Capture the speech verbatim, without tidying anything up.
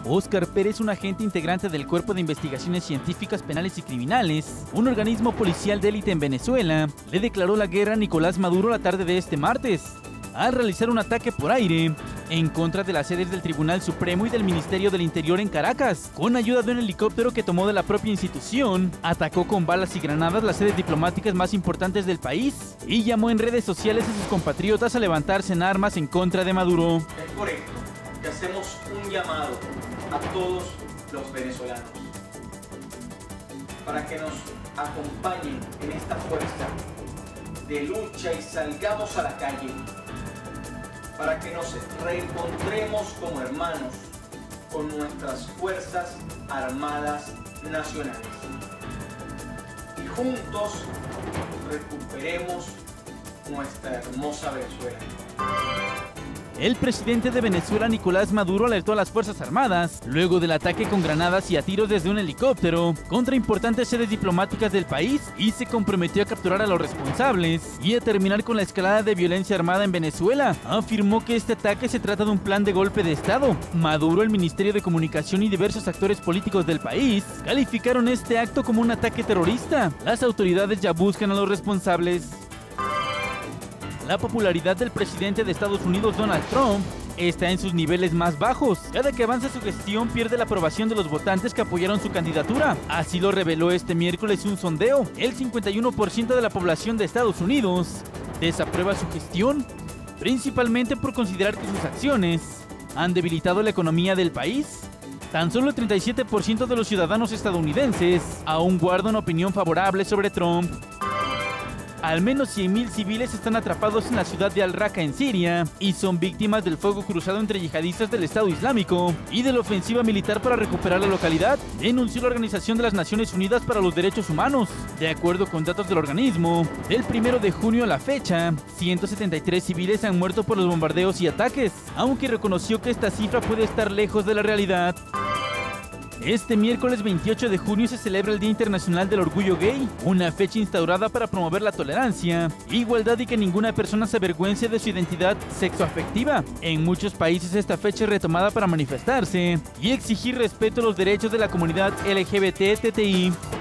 Óscar Pérez, un agente integrante del Cuerpo de Investigaciones Científicas Penales y Criminales, un organismo policial de élite en Venezuela, le declaró la guerra a Nicolás Maduro la tarde de este martes, al realizar un ataque por aire en contra de las sedes del Tribunal Supremo y del Ministerio del Interior en Caracas. Con ayuda de un helicóptero que tomó de la propia institución, atacó con balas y granadas las sedes diplomáticas más importantes del país y llamó en redes sociales a sus compatriotas a levantarse en armas en contra de Maduro. Es por esto que hacemos un llamado a todos los venezolanos para que nos acompañen en esta fuerza de lucha y salgamos a la calle, para que nos reencontremos como hermanos con nuestras Fuerzas Armadas Nacionales y juntos recuperemos nuestra hermosa Venezuela. El presidente de Venezuela, Nicolás Maduro, alertó a las Fuerzas Armadas luego del ataque con granadas y a tiros desde un helicóptero contra importantes sedes diplomáticas del país y se comprometió a capturar a los responsables y a terminar con la escalada de violencia armada en Venezuela. Afirmó que este ataque se trata de un plan de golpe de Estado. Maduro, el Ministerio de Comunicación y diversos actores políticos del país calificaron este acto como un ataque terrorista. Las autoridades ya buscan a los responsables. La popularidad del presidente de Estados Unidos, Donald Trump, está en sus niveles más bajos. Cada que avanza su gestión pierde la aprobación de los votantes que apoyaron su candidatura. Así lo reveló este miércoles un sondeo. El cincuenta y uno por ciento de la población de Estados Unidos desaprueba su gestión, principalmente por considerar que sus acciones han debilitado la economía del país. Tan solo el treinta y siete por ciento de los ciudadanos estadounidenses aún guardan una opinión favorable sobre Trump. Al menos cien mil civiles están atrapados en la ciudad de Al-Raqqa en Siria y son víctimas del fuego cruzado entre yihadistas del Estado Islámico y de la ofensiva militar para recuperar la localidad, denunció la Organización de las Naciones Unidas para los Derechos Humanos. De acuerdo con datos del organismo, del primero de junio a la fecha, ciento setenta y tres civiles han muerto por los bombardeos y ataques, aunque reconoció que esta cifra puede estar lejos de la realidad. Este miércoles veintiocho de junio se celebra el Día Internacional del Orgullo Gay, una fecha instaurada para promover la tolerancia, igualdad y que ninguna persona se avergüence de su identidad sexoafectiva. En muchos países esta fecha es retomada para manifestarse y exigir respeto a los derechos de la comunidad L G B T T I.